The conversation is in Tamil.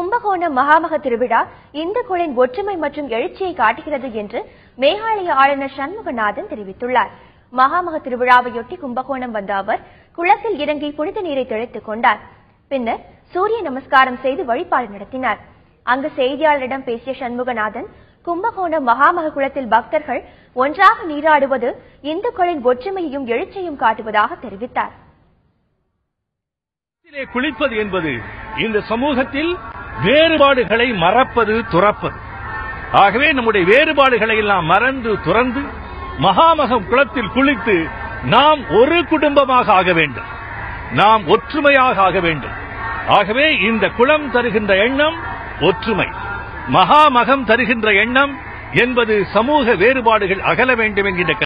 கும்பகோணம் மகாமக திருவிழா இந்துக்களின் ஒற்றுமை மற்றும் எழுச்சியை காட்டுகிறது என்று மேகாலய ஆளுநர் சண்முகநாதன் தெரிவித்துள்ளார். மகாமக திருவிழாவையொட்டி கும்பகோணம் வந்த அவர் குளத்தில் இறங்கி புனித நீரை தெளித்துக் கொண்டார். பின்னர் சூரிய நமஸ்காரம் செய்து வழிபாடு நடத்தினார். அங்கு செய்தியாளரிடம் பேசிய சண்முகநாதன், கும்பகோணம் மகாமக குளத்தில் பக்தர்கள் ஒன்றாக நீராடுவது இந்துக்களின் ஒற்றுமையையும் எழுச்சியையும் காட்டுவதாக தெரிவித்தார். குளிப்பது என்பது இந்த சமூகத்தில் வேறுபாடுகளை மறப்பது, துறப்பது. ஆகவே நம்முடைய வேறுபாடுகளை எல்லாம் மறந்து துறந்து மகாமகம் குளத்தில் குளித்து நாம் ஒரு குடும்பமாக ஆக வேண்டும், நாம் ஒற்றுமையாக ஆக வேண்டும். ஆகவே இந்த குளம் தருகின்ற எண்ணம் ஒற்றுமை, மகாமகம் தருகின்ற எண்ணம் என்பது சமூக வேறுபாடுகள் அகல வேண்டும் என்கின்ற